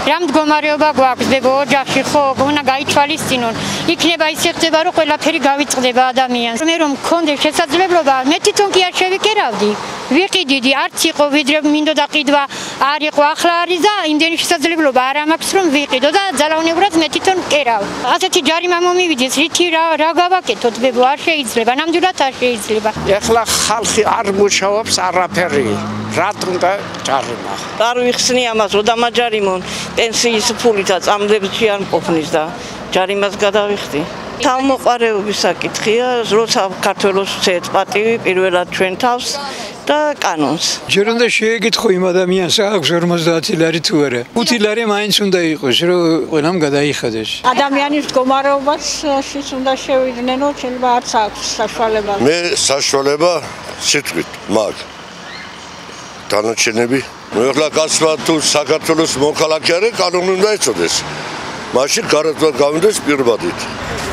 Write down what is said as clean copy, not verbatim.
რა მდგომარეობა გვაქვს ოჯახში ხო უნდა გაითვალისწინონ იქნება ისე ხდება რომ ყველაფერი გავიწყდება ადამიანს მე რომ მქონდეს შესაძლებლობა მე თვითონ კი არ შევიკერავდი ვიყიდიდი არც იყო ვიდრე მინდოდა ყიდვა არ იყო ახლა არის და იმდენი შესაძლებლობა არ მაქვს რომ ვიყიდო და ძალაუნებურად მე თვითონ ვკერავ ასეთი ჯარიმა მომივიდეს რითი რა გავაკეთოთ ბებო არ შეიძლება ნამდვილად არ შეიძლება ეხლა ხალხი არ მუშაობს არაფერი რატომ და ჯარიმა არ ვიხსნი ამას რომ დამაჯარიმონ პენსიის ფულითა წამლებში არ მყოფნის და ჯარიმას გადავიხდი თავმოყარეობის საკითხია როცა საქართველოს ვცეთ პატივი პირველად ჩვენ თავს და კანონს ჯერ უნდა შეეკითხო იმ ადამიანს აქვს 50 ლარი თუ არა 5 ლარი მაინც უნდა იყოს რომ ყველამ გადაიხადეს ადამიანის მდგომარეობას შიც უნდა შევიდნენ რომ შეიძლება არც აქვს საშუალება მე საშუალება სიტყვით მაგ დანარჩენები ნუ ეხლა კაცმა თუ საქართველოს მოქალაქე არის კანონი უნდა ეწოდეს მაშინ გარდაგვანდეს პირბადით